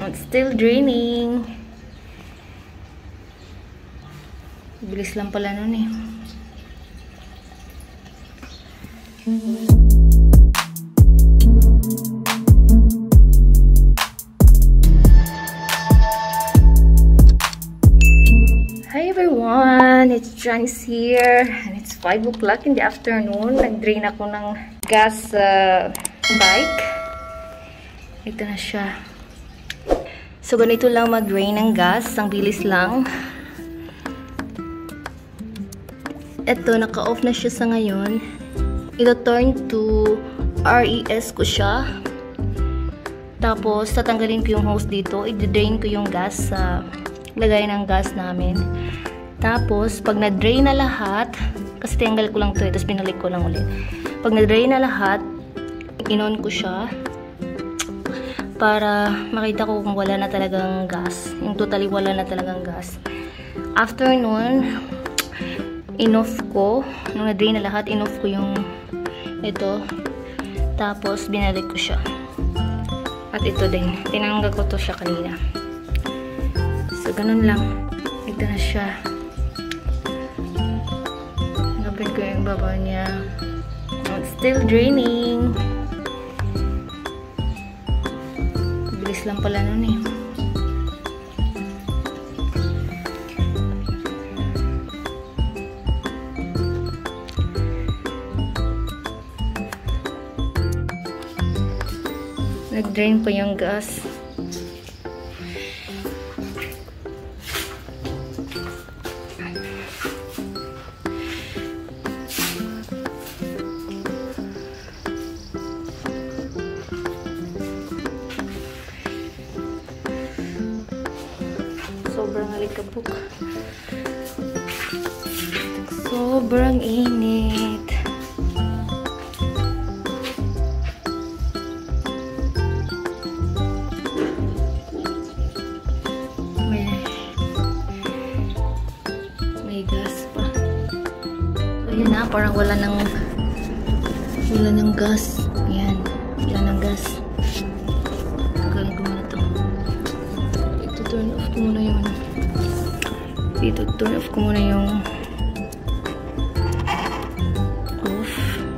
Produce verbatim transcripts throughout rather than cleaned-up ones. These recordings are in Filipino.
It's still draining. Bilis lang pala nun eh. Hi everyone! It's Janice here. And it's five o'clock in the afternoon. Nag-drain ako ng gas uh, bike. Ito na siya. So, ganito lang mag-drain ng gas. Ang bilis lang. Ito, naka-off na siya sa ngayon. Ito turn to R E S ko siya. Tapos, tatanggalin ko yung hose dito. I-drain ko yung gas sa lagay ng gas namin. Tapos, pag na-drain na lahat, kasi tinanggal ko lang to eh, tapos binalik ko lang ulit. Pag na-drain na lahat, in-on ko siya para makita ko kung wala na talagang gas. Yung totally wala na talagang gas. After nun, in-off ko. Nung na-drain na lahat, in-off ko yung ito. Tapos, binalik ko siya. At ito din. Tinanggal ko to siya kanina. So, ganun lang. Ito na siya. Hanapin ko yung baba niya. It's still draining. Bilis lang pala nun eh. Nag-drain pa yung gas. Sobrang alikabok. Sobrang init. May, may gas pa. So, yun na, parang wala ng wala ng gas. Ayan, wala ng gas. Tanggalin ko muna to. Ito, turn off ko muna yung dito, turn off ko muna yung off.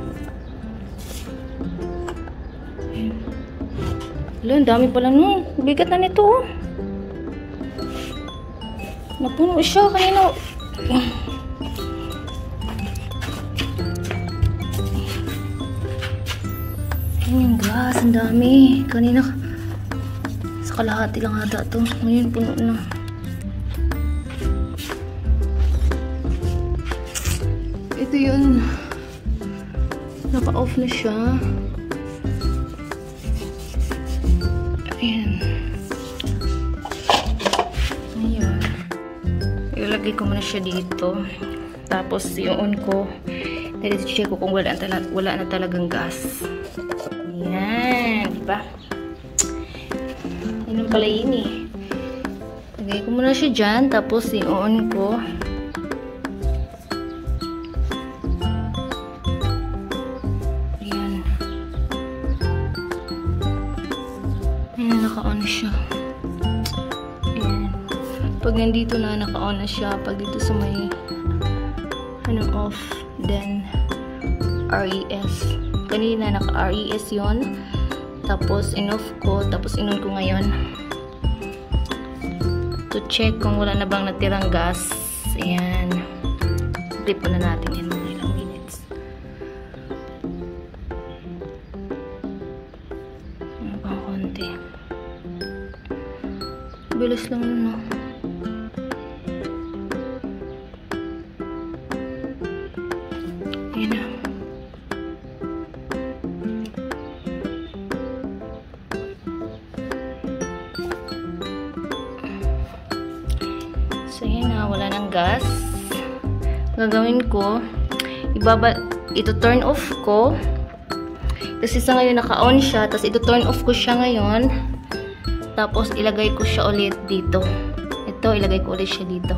Ayan. Wala, ang dami pala nun. Bigat na nito. Oh. Napuno siya kanina. Ayan yung gas. Ang dami. Kanina sa kalahati lang ata ito. Ngayon puno na. Ito yun. Naka-off na siya. Ayan. Ayan. Ilalagay ko muna siya dito. Tapos yung on ko, nare-check ko kung wala na, wala na talagang gas. Ayan. Diba? Ayan pala yun eh. Lagay ko muna siya dyan. Tapos yung on ko. Naka-on siya. Ayan. Pag nandito na, naka-on na siya. Pag dito sa may ano, off, then R E S. Kanina, naka-R E S yun. Tapos, in-off ko. Tapos, in-on ko ngayon. To check kung wala na bang natirang gas. Ayan. Flip na natin yan mga ilang minutes. Ano pang konti. Bilis lang nun, no? Ayan na. So, ayan na. Wala ng gas. Gagawin ko, ibaba, ito turn off ko. Kasi sa ngayon naka-on siya. Tapos ito turn off ko siya ngayon. Tapos, ilagay ko siya ulit dito. Ito, ilagay ko ulit siya dito.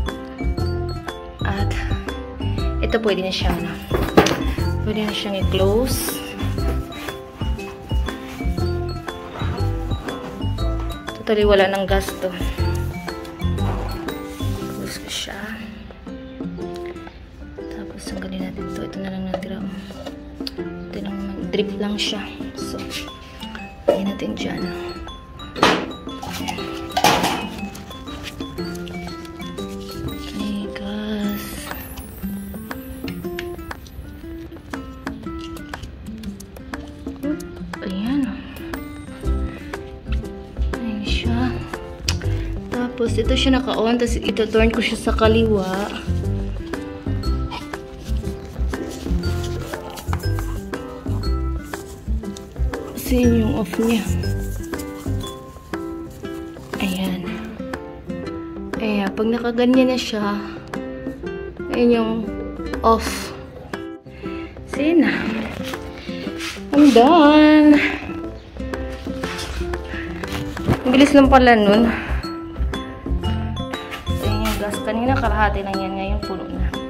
At, ito pwede na siya, no? Pwede na siyang i-close. Ito Totally wala ng gas to. Close ko siya. Tapos tanggalin natin to. Ito na lang natira. Ito lang naman. Drip lang siya. So, lagyan natin dyan. Ayan. Okay, gas. Ayan. Ayan siya. Tapos, ito siya naka-on. Tapos, ito turn ko siya sa kaliwa. Kasi yun yung off niya. Ayan. Ayan. Pag nakaganyan na siya, ayan yung off. See na. I'm done. Ang bilis lang pala nun. Ayan yung gas. Kanina kalahati lang yan. Ngayon puno na.